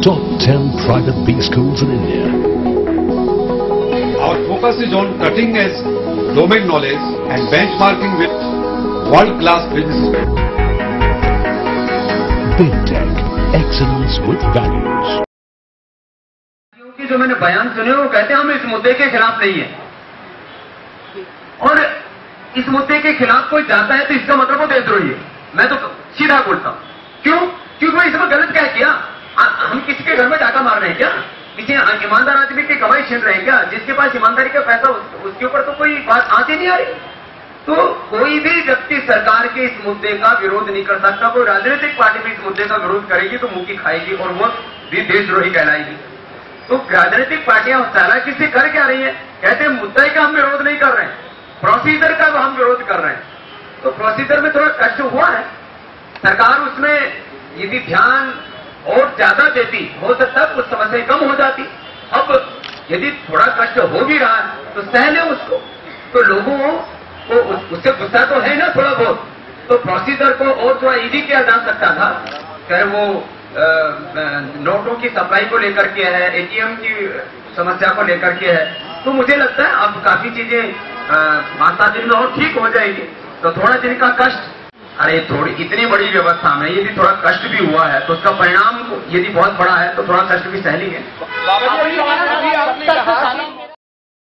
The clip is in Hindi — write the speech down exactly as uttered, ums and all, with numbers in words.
top ten private B schools in India. Our focus is on cutting edge domain knowledge and benchmarking with world-class businesses. Big Tech, excellence with values. क्योंकि जो मैंने बयान सुने वो कहते हैं हम इस मुद्दे के खिलाफ नहीं है, और इस मुद्दे के खिलाफ कोई जाता है तो इसका मतलब वो देशद्रोही है। मैं तो सीधा बोलता हूं, क्यों? क्योंकि वो इसमें गलत क्या किया? हम किसी के घर में डाका मार रहे हैं क्या? किसी ईमानदार आदमी की कमाई छीन रहे हैं क्या? जिसके पास ईमानदारी का पैसा उसके ऊपर तो कोई बात आती नहीं आ रही। तो कोई भी व्यक्ति सरकार के इस मुद्दे का विरोध नहीं कर सकता। कोई राजनीतिक पार्टी भी इस मुद्दे का विरोध करेगी तो मुंह की खाएगी और वो भी देशद्रोही कहलाएगी। तो राजनीतिक पार्टियां चालाकी से कर क्या रही है? कहते हैं मुद्दे का हम विरोध नहीं कर रहे हैं, प्रोसीजर का हम विरोध कर रहे हैं। तो प्रोसीजर में थोड़ा कष्ट हुआ है। सरकार उसमें यदि ध्यान और ज्यादा देती हो सकता है कुछ समस्याएं कम हो जाती। अब यदि थोड़ा कष्ट हो भी रहा है तो सह ले उसको। तो लोगों को उससे गुस्सा तो है ना थोड़ा बहुत, तो प्रोसीजर को और थोड़ा इजी किया जा सकता था। चाहे वो आ, नोटों की सप्लाई को लेकर के है, एटीएम की समस्या को लेकर के है, तो मुझे लगता है अब काफी चीजें पांच सात दिन में और ठीक हो जाएगी। तो थोड़ा दिन का कष्ट, अरे थोड़ी इतनी बड़ी व्यवस्था में यदि थोड़ा कष्ट भी हुआ है तो उसका परिणाम यदि बहुत बड़ा है तो थोड़ा कष्ट भी सह लेंगे।